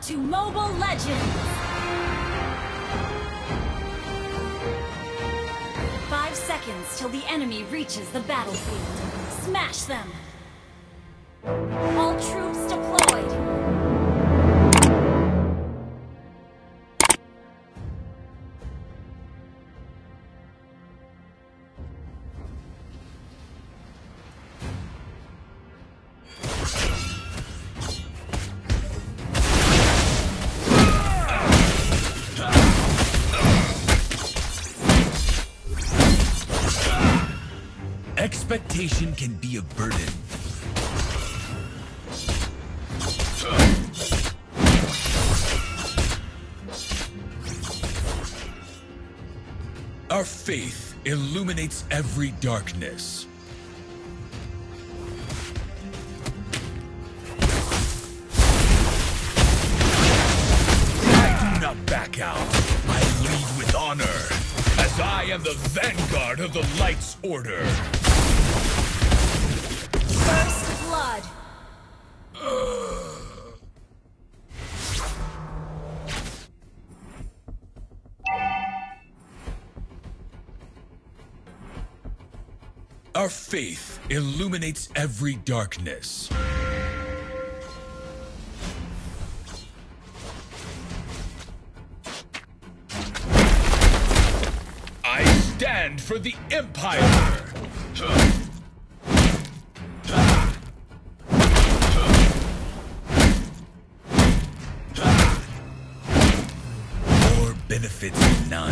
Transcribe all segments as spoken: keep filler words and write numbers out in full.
to Mobile Legends! Five seconds till the enemy reaches the battlefield. Smash them! All troops deployed! Expectation can be a burden. Our faith illuminates every darkness. I do not back out. I lead with honor, as I am the vanguard of the Light's Order. First blood. Our faith illuminates every darkness. I stand for the Empire! War benefits none.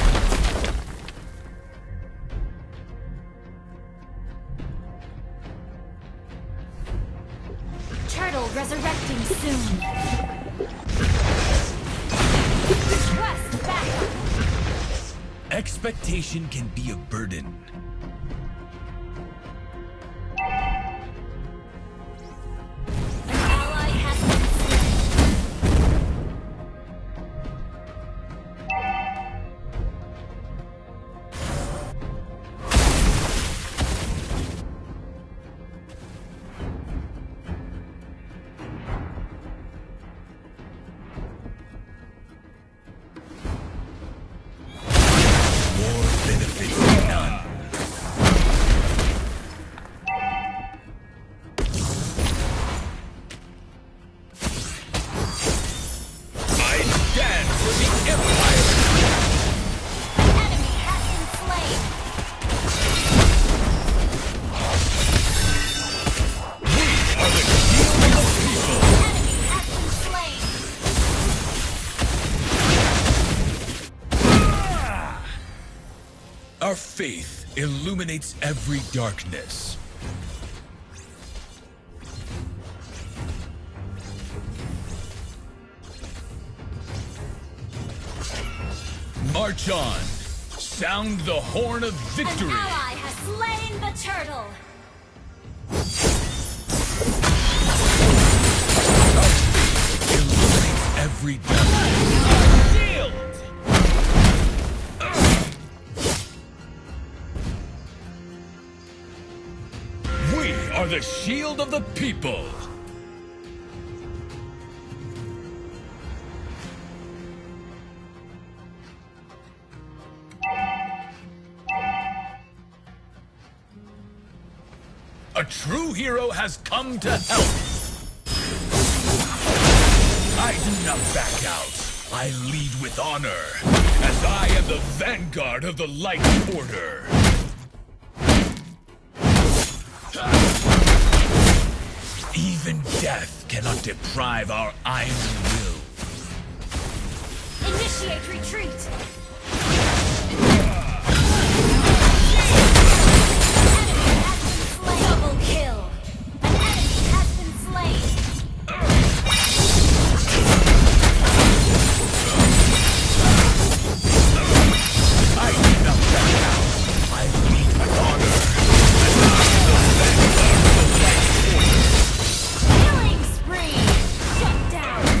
Turtle resurrecting soon. Request backup. Expectation can be a burden. An ally has been Our faith illuminates every darkness. March on! Sound the horn of victory! An ally has slain the turtle! Our faith illuminates every darkness. Shield! We are the shield of the people! A true hero has come to help! I do not back out. I lead with honor, as I am the vanguard of the Light Order. Even death cannot deprive our iron will. Initiate retreat! Double kill! An enemy has been slain! I do not back out. I lead with honor, as I am the vanguard of the Light Order. Killing spree! Shut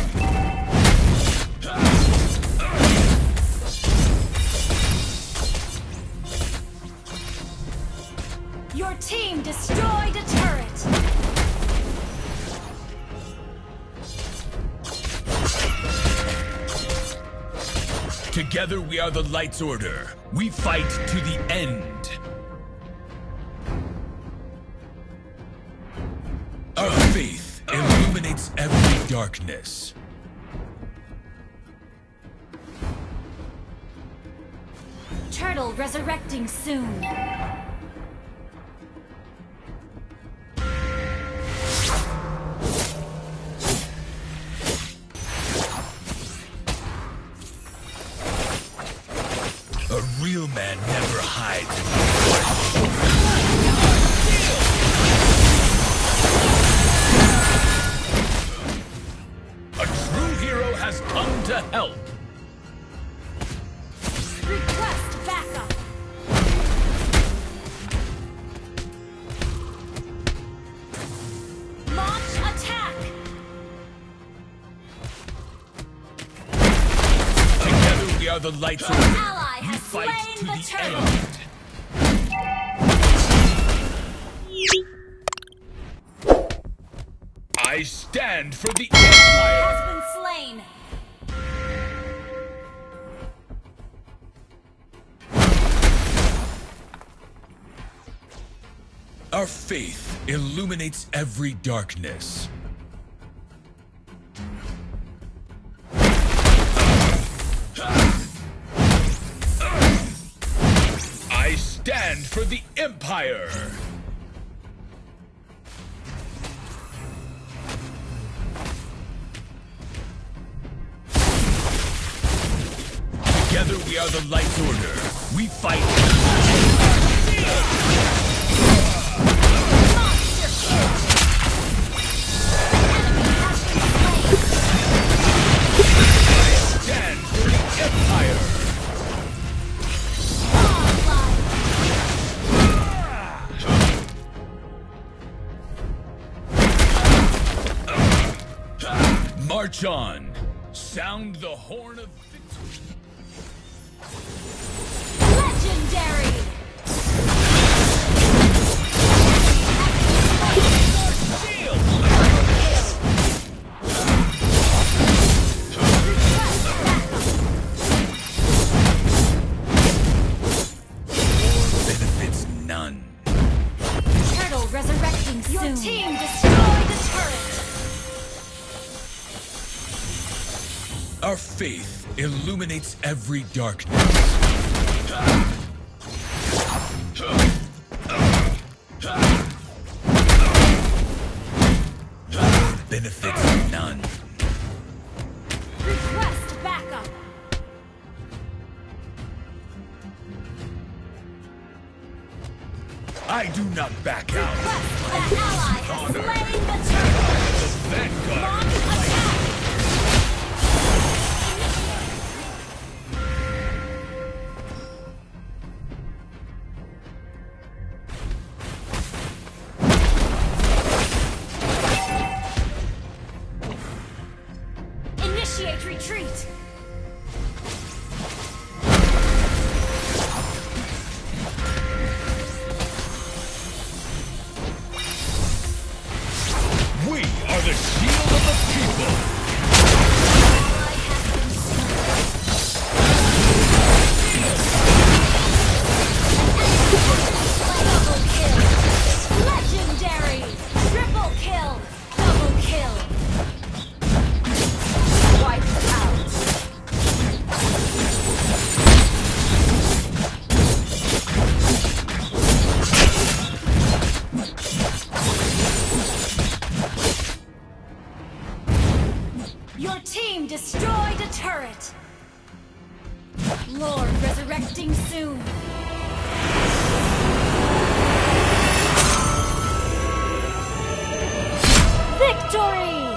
down! Your team destroyed a turret! Together we are the Light's Order. We fight to the end. Our faith illuminates every darkness. Turtle resurrecting soon. A real man never hides. A true hero has come to help. Request backup. Launch attack. Together we are the Light's Your Order. ally We has fight slain to the the turtle. end. I stand for the Empire! Has been slain. Our faith illuminates every darkness. I stand for the Empire! Together we are the Light's Order. We fight. Monster kill. Stand for the Empire! March on! Sound the horn of victory! Legendary. Benefits none. Turtle resurrecting soon. Your team destroyed the turret. Our faith illuminates every darkness. Benefits none. Request backup. I do not back out. Request an ally has Honor. slain the turtle. Vanguard. Launch attack. Initiate retreat. We are the shield of the people. Ally has been double kill. Legendary. Triple kill. Double kill. Wiped out. Your team destroyed a turret. Lord resurrecting soon. Victory!